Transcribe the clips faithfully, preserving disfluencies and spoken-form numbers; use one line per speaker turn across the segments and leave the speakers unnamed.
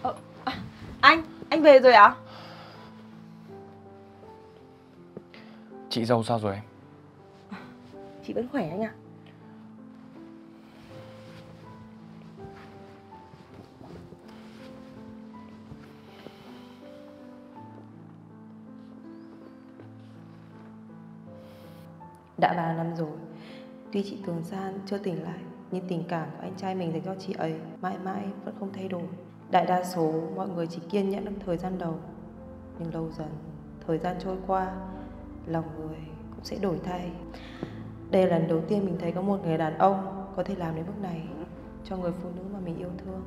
Ờ, à, anh, anh về rồi à?
Chị dâu sao rồi em?
Chị vẫn khỏe anh ạ. Đã ba năm rồi, tuy chị Tường San chưa tỉnh lại, nhưng tình cảm của anh trai mình dành cho chị ấy mãi mãi vẫn không thay đổi. Đại đa số mọi người chỉ kiên nhẫn được thời gian đầu, nhưng lâu dần, thời gian trôi qua, lòng người cũng sẽ đổi thay. Đây là lần đầu tiên mình thấy có một người đàn ông có thể làm đến bước này cho người phụ nữ mà mình yêu thương.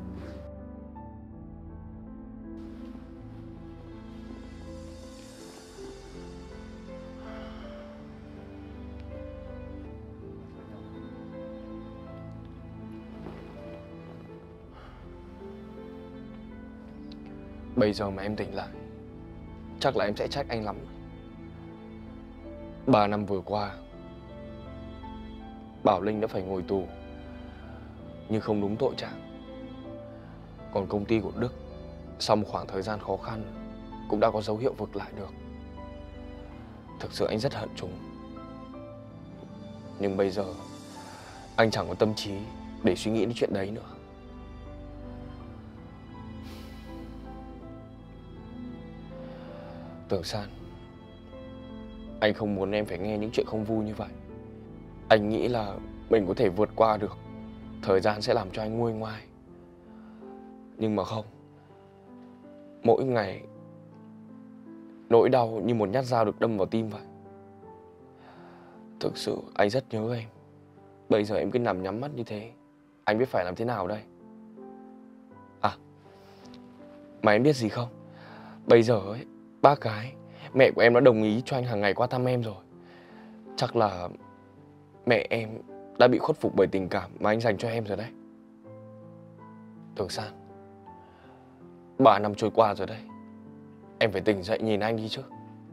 Bây giờ mà em tỉnh lại, chắc là em sẽ trách anh lắm. Ba năm vừa qua, Bảo Linh đã phải ngồi tù, nhưng không đúng tội trạng. Còn công ty của Đức, sau một khoảng thời gian khó khăn, cũng đã có dấu hiệu vực lại được. Thực sự anh rất hận chúng. Nhưng bây giờ, anh chẳng có tâm trí để suy nghĩ đến chuyện đấy nữa. Tường San, anh không muốn em phải nghe những chuyện không vui như vậy. Anh nghĩ là mình có thể vượt qua được, thời gian sẽ làm cho anh nguôi ngoai. Nhưng mà không. Mỗi ngày, nỗi đau như một nhát dao được đâm vào tim vậy. Thực sự anh rất nhớ em. Bây giờ em cứ nằm nhắm mắt như thế, anh biết phải làm thế nào đây? À, mà em biết gì không? Bây giờ ấy, bác gái, mẹ của em đã đồng ý cho anh hàng ngày qua thăm em rồi. Chắc là mẹ em đã bị khuất phục bởi tình cảm mà anh dành cho em rồi đấy. Tường San, ba năm trôi qua rồi đấy. Em phải tỉnh dậy nhìn anh đi chứ.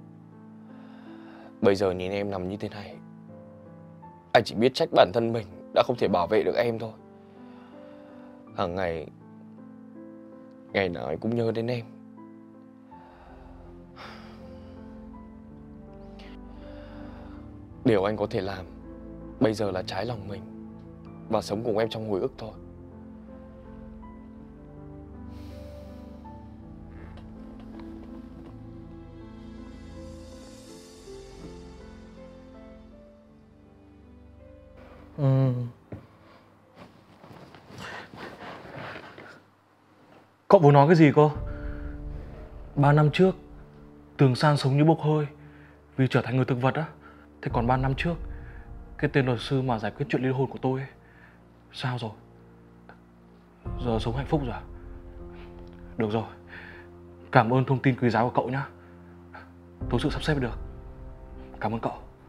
Bây giờ nhìn em nằm như thế này, anh chỉ biết trách bản thân mình đã không thể bảo vệ được em thôi. Hàng ngày, ngày nào anh cũng nhớ đến em. Điều anh có thể làm bây giờ là trái lòng mình và sống cùng em trong hồi ức thôi.
Ừ. Cậu vừa nói cái gì cô? Ba năm trước Tường San sống như bốc hơi vì trở thành người thực vật á. Thế còn ba năm trước, cái tên luật sư mà giải quyết chuyện ly hôn của tôi ấy, sao rồi? Giờ sống hạnh phúc rồi à? Được rồi, cảm ơn thông tin quý giá của cậu nhá. Tôi tự sắp xếp được. Cảm ơn cậu.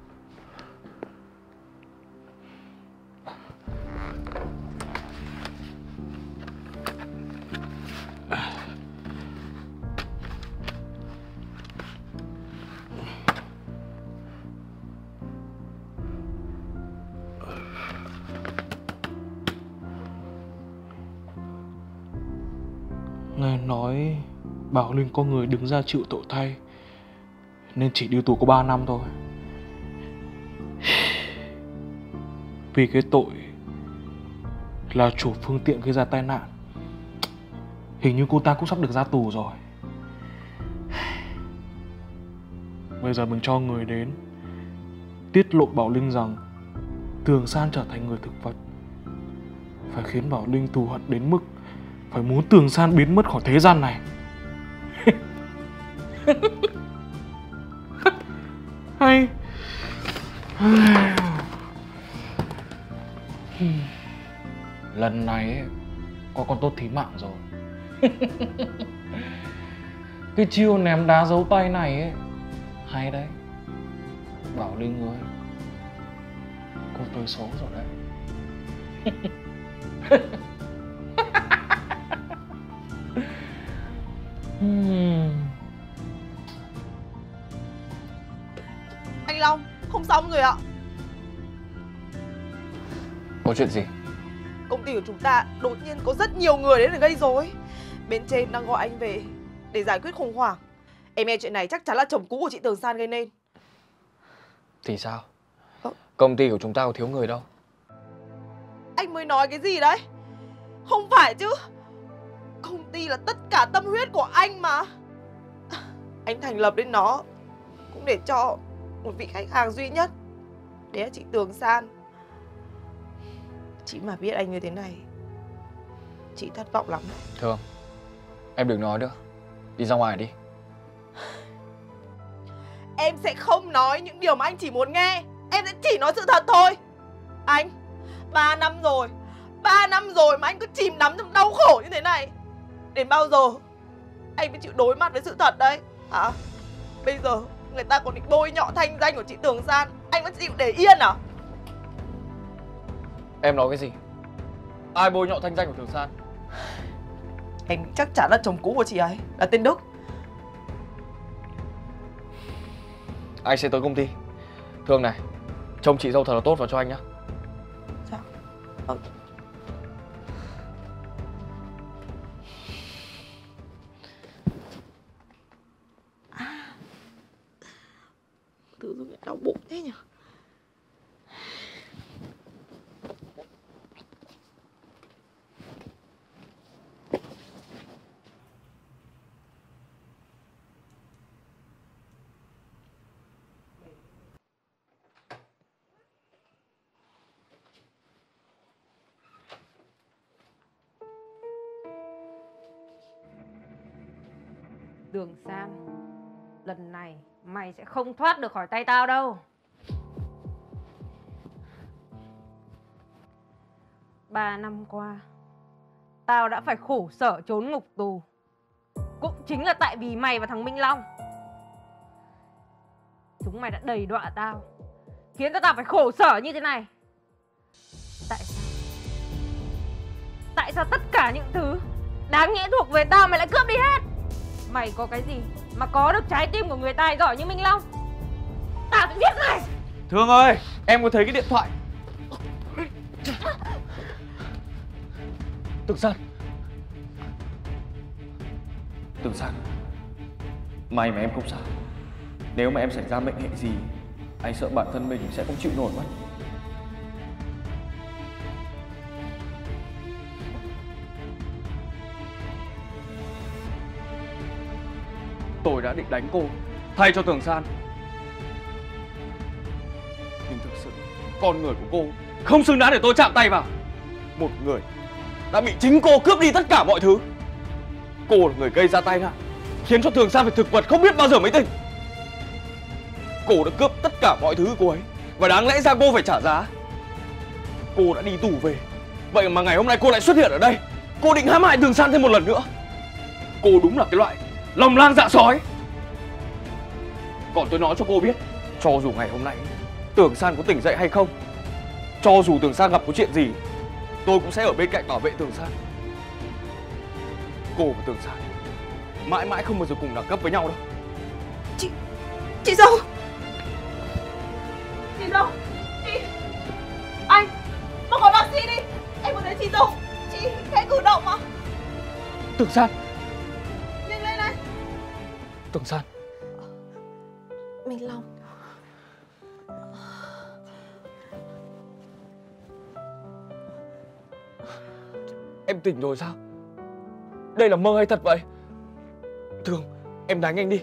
Nghe nói Bảo Linh có người đứng ra chịu tội thay, nên chỉ đi tù có ba năm thôi. Vì cái tội là chủ phương tiện gây ra tai nạn. Hình như cô ta cũng sắp được ra tù rồi. Bây giờ mình cho người đến tiết lộ Bảo Linh rằng Tường San trở thành người thực vật, phải khiến Bảo Linh thù hận đến mức phải muốn Tường San biến mất khỏi thế gian này. Hay. Lần này ấy, có con tốt thí mạng rồi. Cái chiêu ném đá giấu tay này ấy, hay đấy. Bảo Linh ơi, cô tới số rồi đấy. Hmm.
Anh Long, không xong rồi ạ.
Có chuyện gì?
Công ty của chúng ta đột nhiên có rất nhiều người đến để gây rối.
Bên trên đang gọi anh về để giải quyết khủng hoảng. Em nghe chuyện này chắc chắn là chồng cũ của chị Tường San gây nên.
Thì sao?
Ờ.
Công ty của chúng ta có thiếu người đâu.
Anh mới nói cái gì đấy? Không phải chứ. Công ty là tất cả tâm huyết của anh mà. Anh thành lập lên nó cũng để cho một vị khách hàng duy nhất. Đấy là chị Tường San. Chị mà biết anh như thế này, chị thất vọng lắm đấy.
Thương, em đừng nói nữa. Đi ra ngoài đi.
Em sẽ không nói những điều mà anh chỉ muốn nghe. Em sẽ chỉ nói sự thật thôi. Anh, ba năm rồi Ba năm rồi mà anh cứ chìm đắm trong đau khổ như thế này. Đến bao giờ anh mới chịu đối mặt với sự thật đấy hả? Bây giờ người ta còn định bôi nhọ thanh danh của chị Tường San, anh vẫn chịu để yên à?
Em nói cái gì? Ai bôi nhọ thanh danh của Tường San?
Em chắc chắn là chồng cũ của chị ấy là tên Đức.
Anh sẽ tới công ty. Thương này, trông chị dâu thật là tốt vào cho anh nhá.
Sao? Ờ. À. Tự dưng lại đau bụng thế nhỉ?
Tường San, lần này mày sẽ không thoát được khỏi tay tao đâu. Ba năm qua, tao đã phải khổ sở trốn ngục tù. Cũng chính là tại vì mày và thằng Minh Long. Chúng mày đã đầy đọa tao, khiến cho tao phải khổ sở như thế này. Tại sao? Tại sao tất cả những thứ đáng nhẽ thuộc về tao mày lại cướp đi hết? Mày có cái gì mà có được trái tim của người tài giỏi như Minh Long? Tao sẽ giết mày.
Thương ơi, em có thấy cái điện thoại. Tường San. Tường San, may mà em không sao. Nếu mà em xảy ra mệnh hệ gì, anh sợ bản thân mình sẽ không chịu nổi mất. Tôi đã định đánh cô thay cho Tường San, nhưng thực sự con người của cô không xứng đáng để tôi chạm tay vào. Một người đã bị chính cô cướp đi tất cả mọi thứ. Cô là người gây ra tai nạn, khiến cho Tường San phải thực vật không biết bao giờ mới tỉnh. Cô đã cướp tất cả mọi thứ của cô ấy, và đáng lẽ ra cô phải trả giá. Cô đã đi tù về, vậy mà ngày hôm nay cô lại xuất hiện ở đây. Cô định hãm hại Tường San thêm một lần nữa. Cô đúng là cái loại lòng lang dạ sói. Còn tôi nói cho cô biết, cho dù ngày hôm nay Tường San có tỉnh dậy hay không, cho dù Tường San gặp có chuyện gì, tôi cũng sẽ ở bên cạnh bảo vệ Tường San. Cô và Tường San mãi mãi không bao giờ cùng đẳng cấp với nhau đâu.
Chị... Chị dâu. Chị dâu. Chị... Anh, mau gọi bác sĩ đi. Em muốn thấy chị dâu. Chị khẽ cử động mà.
Tường San.
Nhanh lên này.
Tường San.
Minh Long.
Em tỉnh rồi sao? Đây là mơ hay thật vậy? Thương, em đánh anh đi.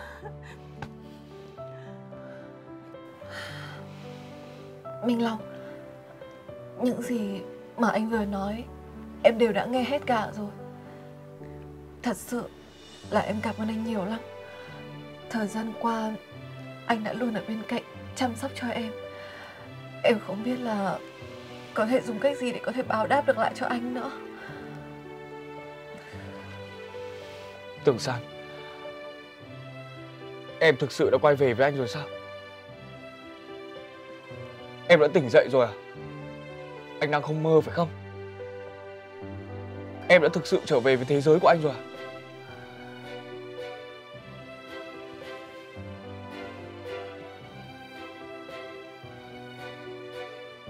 Minh Long, những gì mà anh vừa nói em đều đã nghe hết cả rồi. Thật sự là em cảm ơn anh nhiều lắm. Thời gian qua anh đã luôn ở bên cạnh chăm sóc cho em. Em không biết là có thể dùng cách gì để có thể báo đáp được lại cho anh nữa.
Tường San, em thực sự đã quay về với anh rồi sao? Em đã tỉnh dậy rồi à? Anh đang không mơ phải không? Em đã thực sự trở về với thế giới của anh rồi à?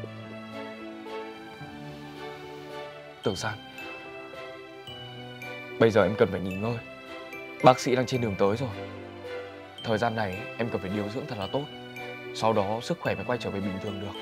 Tường San, Bây giờ em cần phải nghỉ ngơi. Bác sĩ đang trên đường tới rồi. Thời gian này em cần phải điều dưỡng thật là tốt. Sau đó sức khỏe mới quay trở về bình thường được.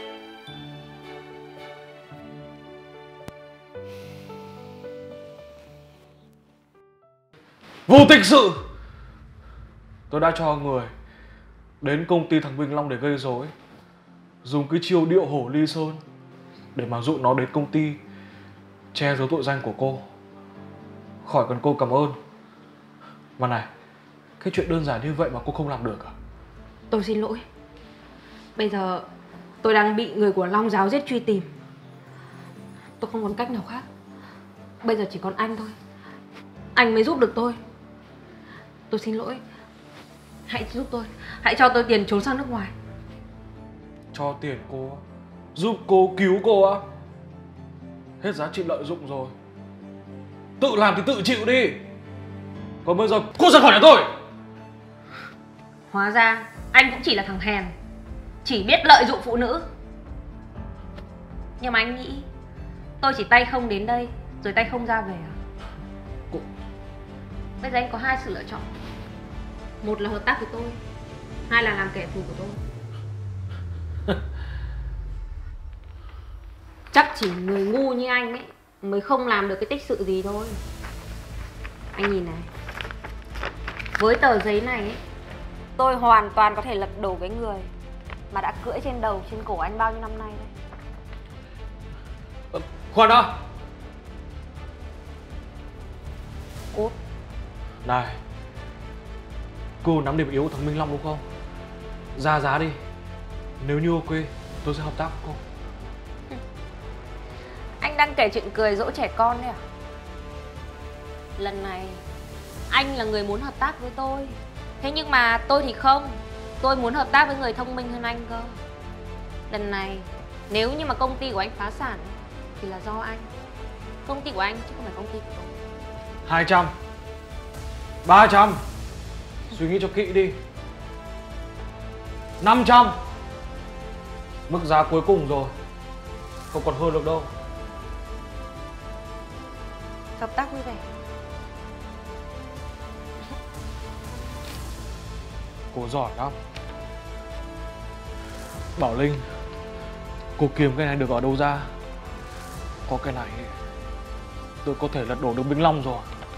Vô tích sự! Tôi đã cho người đến công ty thằng Minh Long để gây rối, dùng cái chiêu điệu hổ ly sơn để mà dụ nó đến công ty che giấu tội danh của cô. Khỏi cần cô cảm ơn. Mà này, cái chuyện đơn giản như vậy mà cô không làm được à?
Tôi xin lỗi. Bây giờ tôi đang bị người của Long giáo giết truy tìm. Tôi không còn cách nào khác. Bây giờ chỉ còn anh thôi. Anh mới giúp được tôi. Tôi xin lỗi. Hãy giúp tôi. Hãy cho tôi tiền trốn sang nước ngoài.
Cho tiền cô á? Giúp cô cứu cô á? Hết giá trị lợi dụng rồi. Tự làm thì tự chịu đi. Còn bây giờ cô ra khỏi nhà tôi.
Hóa ra anh cũng chỉ là thằng hèn, chỉ biết lợi dụng phụ nữ. Nhưng mà anh nghĩ tôi chỉ tay không đến đây rồi tay không ra về à?
Cô...
Bây giờ anh có hai sự lựa chọn. Một là hợp tác với tôi, hai là làm kẻ thù của tôi. Chắc chỉ người ngu như anh ấy mới không làm được cái tích sự gì thôi. Anh nhìn này, với tờ giấy này ấy, tôi hoàn toàn có thể lật đổ cái người mà đã cưỡi trên đầu trên cổ anh bao nhiêu năm nay đấy.
À, khoan đã.
Cút.
Này, cô nắm điểm yếu của thằng Minh Long đúng không? Ra giá đi. Nếu như ok, tôi sẽ hợp tác với cô.
Anh đang kể chuyện cười dỗ trẻ con đấy à? Lần này anh là người muốn hợp tác với tôi. Thế nhưng mà tôi thì không. Tôi muốn hợp tác với người thông minh hơn anh cơ. Lần này nếu như mà công ty của anh phá sản thì là do anh. Công ty của anh chứ không phải công ty của tôi.
Hai trăm, ba trăm. Suy nghĩ cho kỹ đi. Năm trăm. Mức giá cuối cùng rồi, không còn hơn được đâu.
Hợp tác vui vẻ.
Cô giỏi lắm. Bảo Linh, cô kiếm cái này được ở đâu ra? Có cái này tôi có thể lật đổ được Minh Long rồi.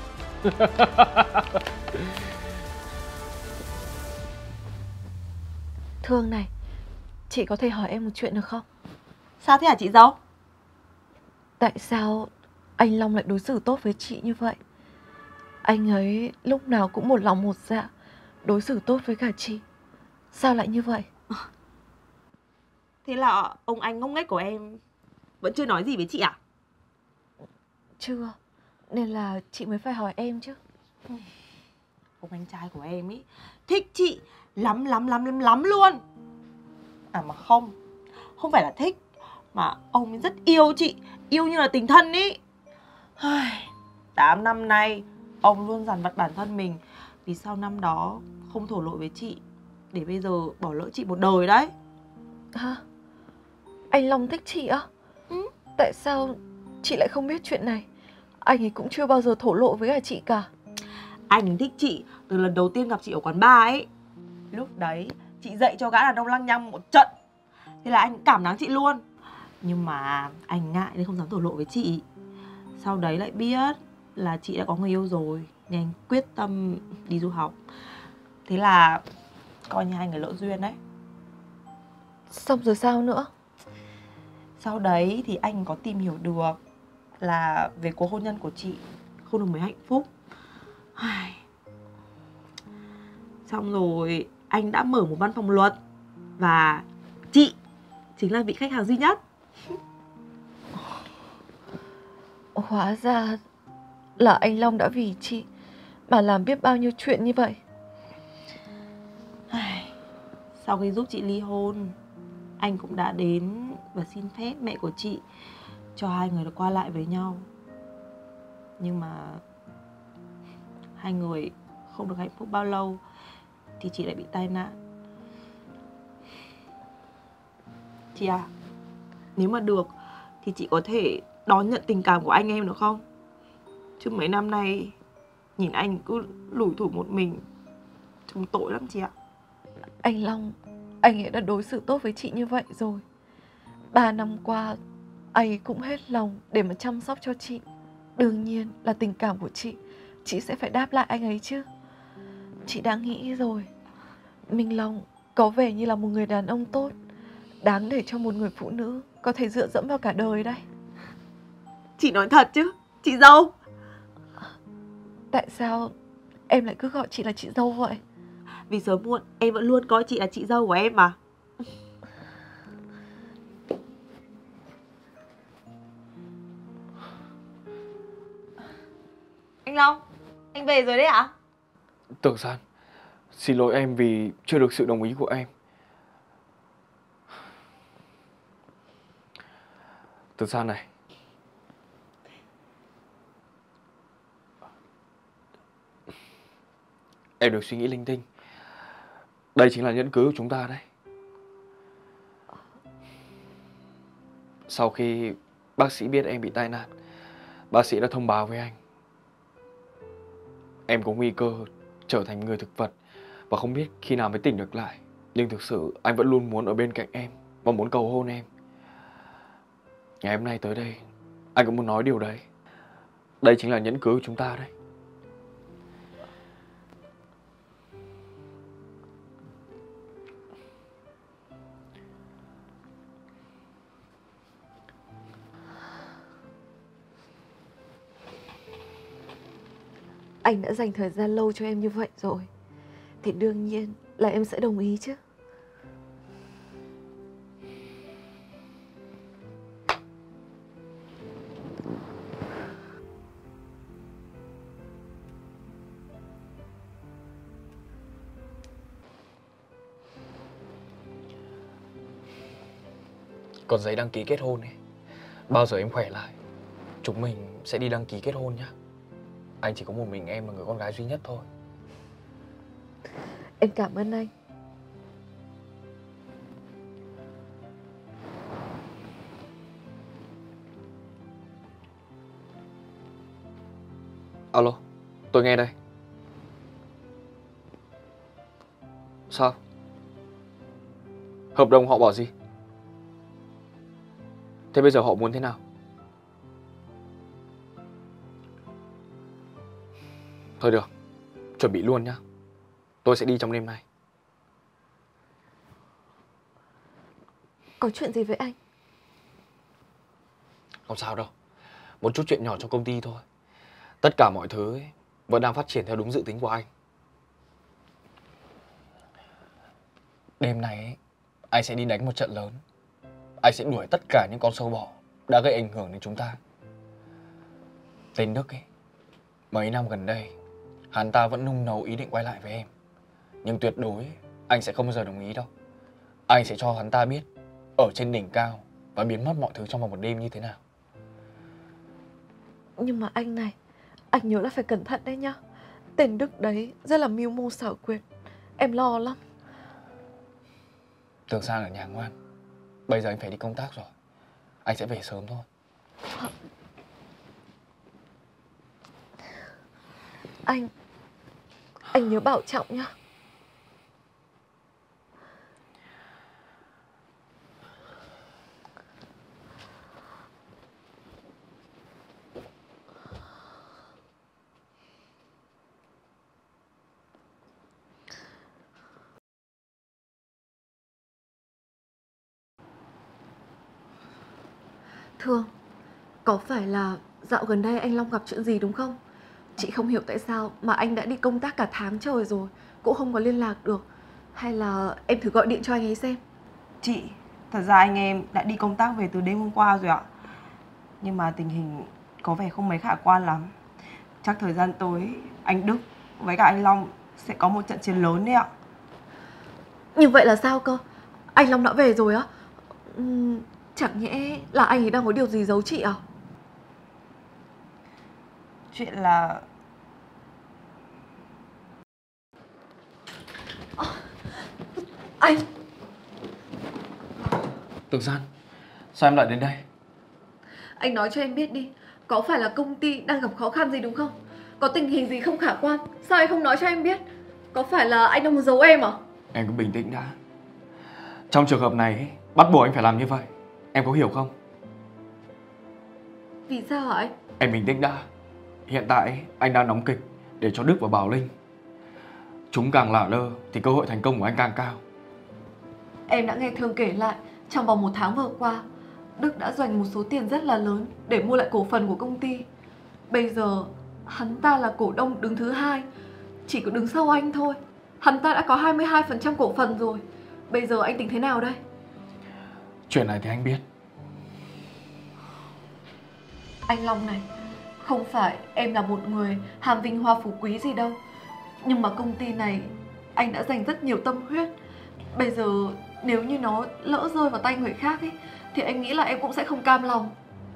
Thương này, chị có thể hỏi em một chuyện được không?
Sao thế hả chị dâu?
Tại sao anh Long lại đối xử tốt với chị như vậy? Anh ấy lúc nào cũng một lòng một dạ đối xử tốt với cả chị. Sao lại như vậy?
Thế là ông anh ngốc nghếch của em vẫn chưa nói gì với chị à?
Chưa, nên là chị mới phải hỏi em chứ.
Ông anh trai của em ý thích chị lắm lắm lắm lắm lắm luôn. À mà không, không phải là thích, mà ông ấy rất yêu chị, yêu như là tình thân ý. Tám năm nay ông luôn dằn vặt bản thân mình vì sau năm đó không thổ lộ với chị, để bây giờ bỏ lỡ chị một đời đấy.
Hả? Anh Long thích chị á?
Ừ.
Tại sao chị lại không biết chuyện này? Anh ấy cũng chưa bao giờ thổ lộ với cả chị cả.
Anh thích chị từ lần đầu tiên gặp chị ở quán bar ấy. Lúc đấy chị dạy cho gã đàn ông lăng nhăng một trận, thế là anh cảm nắng chị luôn. Nhưng mà anh ngại nên không dám thổ lộ với chị. Sau đấy lại biết là chị đã có người yêu rồi, nên anh quyết tâm đi du học. Thế là coi như hai người lỡ duyên đấy.
Xong rồi sao nữa?
Sau đấy thì anh có tìm hiểu được là về cuộc hôn nhân của chị không được mấy hạnh phúc. Xong rồi anh đã mở một văn phòng luật, và chị chính là vị khách hàng duy nhất.
Hóa ra là anh Long đã vì chị mà làm biết bao nhiêu chuyện như vậy.
Sau khi giúp chị ly hôn, anh cũng đã đến và xin phép mẹ của chị cho hai người được qua lại với nhau. Nhưng mà hai người không được hạnh phúc bao lâu thì chị lại bị tai nạn. Chị à, nếu mà được thì chị có thể đón nhận tình cảm của anh em được không? Chứ mấy năm nay Nhìn anh cứ lủi thủi một mình, trông tội lắm chị ạ.
Anh Long, anh ấy đã đối xử tốt với chị như vậy rồi. Ba năm qua, anh ấy cũng hết lòng để mà chăm sóc cho chị. Đương nhiên là tình cảm của chị, chị sẽ phải đáp lại anh ấy chứ. Chị đã nghĩ rồi, Minh Long có vẻ như là một người đàn ông tốt, đáng để cho một người phụ nữ có thể dựa dẫm vào cả đời đây.
Chị nói thật chứ, chị dâu?
Tại sao em lại cứ gọi chị là chị dâu vậy?
Vì sớm muộn em vẫn luôn coi chị là chị dâu của em mà. Anh Long, anh về rồi đấy ạ?
Tường San, xin lỗi em vì chưa được sự đồng ý của em. Tường San này, em đừng suy nghĩ linh tinh. Đây chính là nhẫn cưới của chúng ta đấy. Sau khi bác sĩ biết em bị tai nạn, bác sĩ đã thông báo với anh em có nguy cơ trở thành người thực vật và không biết khi nào mới tỉnh được lại. Nhưng thực sự anh vẫn luôn muốn ở bên cạnh em và muốn cầu hôn em. Ngày hôm nay tới đây, anh cũng muốn nói điều đấy. Đây chính là nhẫn cưới của chúng ta đấy.
Anh đã dành thời gian lâu cho em như vậy rồi, thì đương nhiên là em sẽ đồng ý chứ.
Còn giấy đăng ký kết hôn ấy, bao giờ em khỏe lại, chúng mình sẽ đi đăng ký kết hôn nhá. Anh chỉ có một mình em là người con gái duy nhất thôi.
Em cảm ơn anh.
Alo, tôi nghe đây. Sao? Hợp đồng họ bỏ gì? Thế bây giờ họ muốn thế nào? Thôi được, chuẩn bị luôn nhá. Tôi sẽ đi trong đêm nay.
Có chuyện gì với anh?
Không sao đâu, một chút chuyện nhỏ trong công ty thôi. Tất cả mọi thứ ấy vẫn đang phát triển theo đúng dự tính của anh. Đêm nay ấy, anh sẽ đi đánh một trận lớn. Anh sẽ đuổi tất cả những con sâu bọ đã gây ảnh hưởng đến chúng ta. Tên Đức ấy, mấy năm gần đây hắn ta vẫn nung nấu ý định quay lại với em. Nhưng tuyệt đối anh sẽ không bao giờ đồng ý đâu. Anh sẽ cho hắn ta biết ở trên đỉnh cao và biến mất mọi thứ trong vòng một đêm như thế nào.
Nhưng mà anh này, anh nhớ là phải cẩn thận đấy nhá. Tên Đức đấy rất là mưu mô xảo quyệt, em lo lắm.
Tường San ở nhà ngoan. Bây giờ anh phải đi công tác rồi. Anh sẽ về sớm thôi.
Anh, anh nhớ bảo trọng nhá. Thưa, có phải là dạo gần đây anh Long gặp chuyện gì đúng không? Chị không hiểu tại sao mà anh đã đi công tác cả tháng trời rồi cũng không có liên lạc được. Hay là em thử gọi điện cho anh ấy xem.
Chị, thật ra anh em đã đi công tác về từ đêm hôm qua rồi ạ. Nhưng mà tình hình có vẻ không mấy khả quan lắm. Chắc thời gian tới anh Đức với cả anh Long sẽ có một trận chiến lớn đấy ạ.
Như vậy là sao cơ? Anh Long đã về rồi á? Uhm, chẳng nhẽ là anh ấy đang có điều gì giấu chị à?
Chuyện là...
À, anh!
Tường San, sao em lại đến đây?
Anh nói cho em biết đi, có phải là công ty đang gặp khó khăn gì đúng không? Có tình hình gì không khả quan, sao anh không nói cho em biết? Có phải là anh đang muốn giấu em à?
Em cứ bình tĩnh đã. Trong trường hợp này ấy, bắt buộc anh phải làm như vậy. Em có hiểu không?
Vì sao hả anh?
Em bình tĩnh đã. Hiện tại ấy, anh đang đóng kịch để cho Đức và Bảo Linh. Chúng càng lả lơ thì cơ hội thành công của anh càng cao.
Em đã nghe Thương kể lại, trong vòng một tháng vừa qua, Đức đã dành một số tiền rất là lớn để mua lại cổ phần của công ty. Bây giờ, hắn ta là cổ đông đứng thứ hai, chỉ có đứng sau anh thôi. Hắn ta đã có hai mươi hai phần trăm cổ phần rồi. Bây giờ anh tính thế nào đây?
Chuyện này thì anh biết.
Anh Long này, không phải em là một người ham vinh hoa phú quý gì đâu, nhưng mà công ty này anh đã dành rất nhiều tâm huyết. Bây giờ nếu như nó lỡ rơi vào tay người khác ấy, thì anh nghĩ là em cũng sẽ không cam lòng.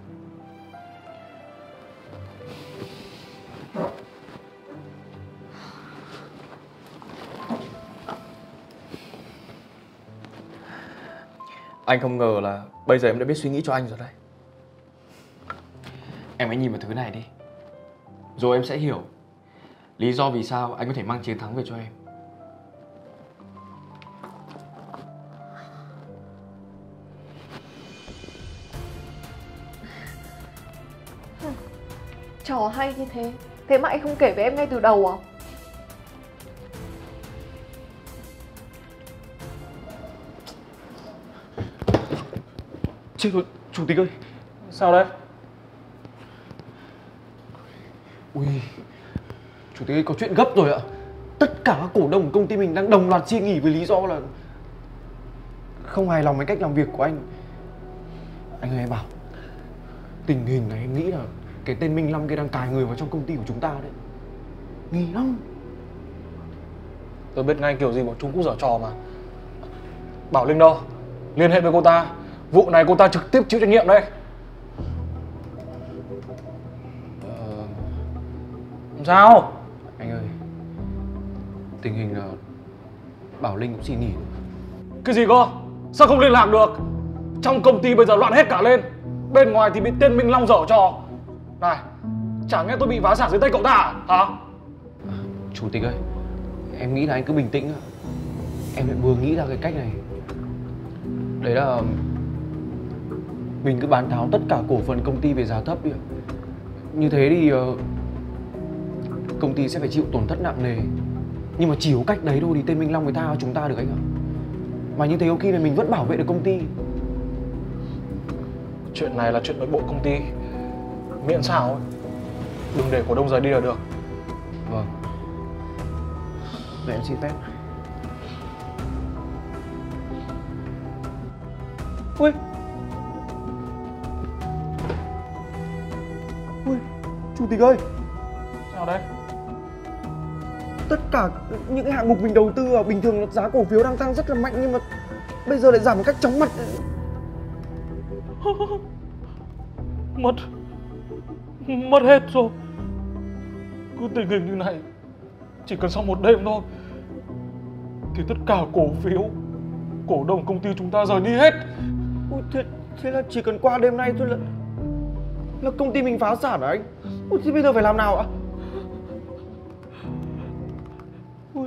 Anh không ngờ là bây giờ em đã biết suy nghĩ cho anh rồi đấy. Em hãy nhìn vào thứ này đi, rồi em sẽ hiểu lý do vì sao anh có thể mang chiến thắng về cho em.
Trò hay như thế, thế mà anh không kể với em ngay từ đầu à?
Chết rồi, chủ tịch ơi. Sao đấy? Ui, chủ tịch ơi, có chuyện gấp rồi ạ. Tất cả các cổ đông của công ty mình đang đồng loạt xin nghỉ với lý do là không hài lòng với cách làm việc của anh. Anh ơi, em bảo, tình hình này em nghĩ là cái tên Minh Long kia đang cài người vào trong công ty của chúng ta đấy. Nghi lắm. Tôi biết ngay kiểu gì bọn chúng cũng giở trò mà. Bảo Linh đâu? Liên hệ với cô ta. Vụ này cô ta trực tiếp chịu trách nhiệm đây. Ờ... Sao? Anh ơi, tình hình là Bảo Linh cũng xin nghỉ. Cái gì cơ? Sao không liên lạc được? Trong công ty bây giờ loạn hết cả lên. Bên ngoài thì bị tên Minh Long dở trò. Này, chẳng nghe tôi bị phá sản dưới tay cậu ta à? Hả? À, chủ tịch ơi, em nghĩ là anh cứ bình tĩnh. Em lại vừa nghĩ ra cái cách này. Đấy là mình cứ bán tháo tất cả cổ phần công ty về giá thấp đi. Như thế thì uh, công ty sẽ phải chịu tổn thất nặng nề. Nhưng mà chỉ có cách đấy thôi thì tên Minh Long mới tha cho chúng ta được anh ạ. Mà như thế có khi là mình vẫn bảo vệ được công ty. Chuyện này là chuyện nội bộ công ty. Miễn sao ấy, đừng để cổ đông rời đi là được. Vâng. Để em xin phép. Ui. Ui, chủ tịch ơi. Sao đấy? Tất cả những cái hạng mục mình đầu tư vào bình thường là giá cổ phiếu đang tăng rất là mạnh, nhưng mà bây giờ lại giảm một cách chóng mặt. Mất Mất hết rồi. Cứ tình hình như này, chỉ cần sau một đêm thôi thì tất cả cổ phiếu cổ đông công ty chúng ta rời đi hết. Ôi, thế, thế là chỉ cần qua đêm nay thôi là là công ty mình phá sản hả anh? Ôi, thế bây giờ phải làm nào ạ? Ôi.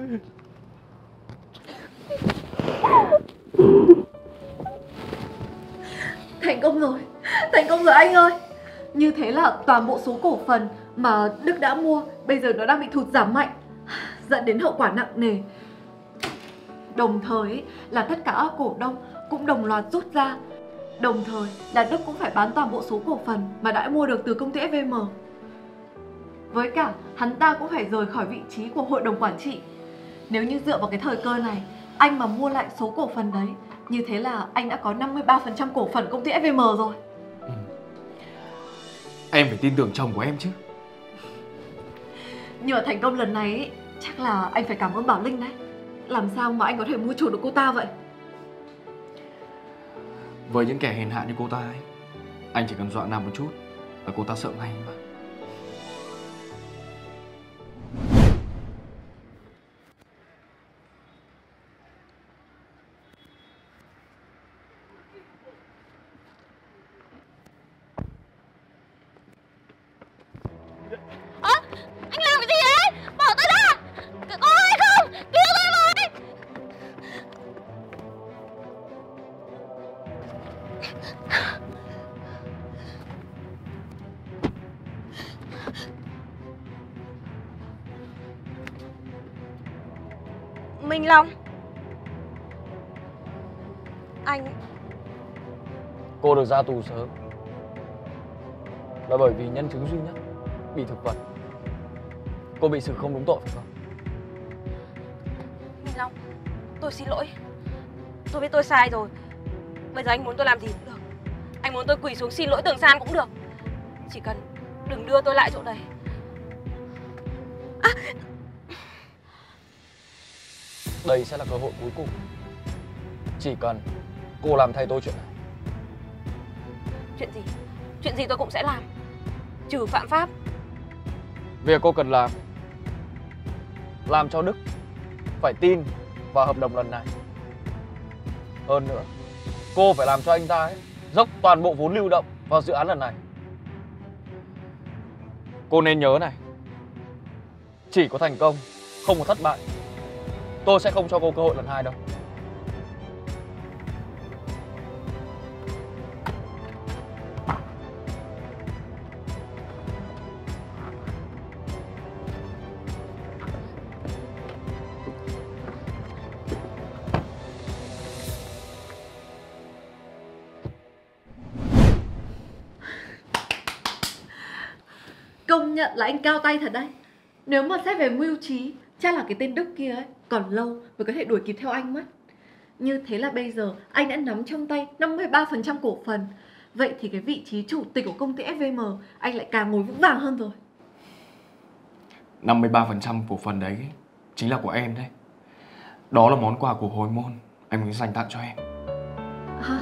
Thành công rồi, thành công rồi anh ơi. Như thế là toàn bộ số cổ phần mà Đức đã mua bây giờ nó đang bị thụt giảm mạnh, dẫn đến hậu quả nặng nề. Đồng thời là tất cả các cổ đông cũng đồng loạt rút ra. Đồng thời là Đức cũng phải bán toàn bộ số cổ phần mà đã mua được từ công ty ép vê em. Với cả hắn ta cũng phải rời khỏi vị trí của hội đồng quản trị. Nếu như dựa vào cái thời cơ này, anh mà mua lại số cổ phần đấy, như thế là anh đã có năm mươi ba phần trăm cổ phần công ty ép vê em rồi.
Ừ. Em phải tin tưởng chồng của em chứ.
Nhưng mà thành công lần này ý, chắc là anh phải cảm ơn Bảo Linh đấy. Làm sao mà anh có thể mua chủ được cô ta vậy?
Với những kẻ hèn hạ như cô ta ấy, anh chỉ cần dọa nạt một chút là cô ta sợ ngay mà.
Ơ, anh Minh Long. Anh...
Cô được ra tù sớm là bởi vì nhân chứng duy nhất bị thực vật. Cô bị xử không đúng tội phải không?
Minh Long, tôi xin lỗi. Tôi biết tôi sai rồi. Bây giờ anh muốn tôi làm gì cũng được. Anh muốn tôi quỳ xuống xin lỗi Tường San cũng được. Chỉ cần đừng đưa tôi lại chỗ đấy. À.
Đây sẽ là cơ hội cuối cùng. Chỉ cần cô làm thay tôi chuyện này.
Chuyện gì? Chuyện gì tôi cũng sẽ làm, trừ phạm pháp.
Việc cô cần làm làm cho Đức phải tin vào hợp đồng lần này. Hơn nữa, cô phải làm cho anh ta ấy dốc toàn bộ vốn lưu động vào dự án lần này. Cô nên nhớ này, chỉ có thành công, không có thất bại. Tôi sẽ không cho cô cơ hội lần hai đâu.
Công nhận là anh cao tay thật đấy. Nếu mà xét về mưu trí, chắc là cái tên Đức kia ấy còn lâu mới có thể đuổi kịp theo anh mất. Như thế là bây giờ anh đã nắm trong tay năm mươi ba phần trăm cổ phần. Vậy thì cái vị trí chủ tịch của công ty ép vê em anh lại càng ngồi vững vàng hơn rồi.
năm mươi ba phần trăm cổ phần đấy chính là của em đấy. Đó là món quà của hồi môn anh muốn dành tặng cho em.
Hả?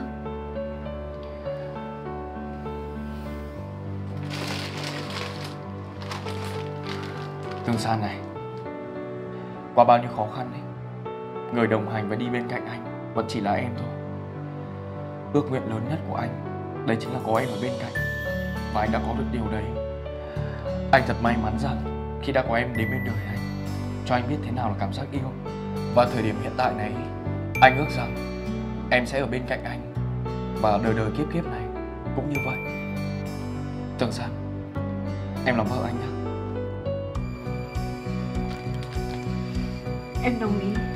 Tường San này, qua bao nhiêu khó khăn ấy, người đồng hành và đi bên cạnh anh vẫn chỉ là em thôi. Ước nguyện lớn nhất của anh đấy chính là có em ở bên cạnh, và anh đã có được điều đấy. Anh thật may mắn rằng khi đã có em đến bên đời anh, cho anh biết thế nào là cảm giác yêu. Và thời điểm hiện tại này, anh ước rằng em sẽ ở bên cạnh anh và đời đời kiếp kiếp này cũng như vậy. Tường San, em làm vợ anh nhé.
Em đồng ý.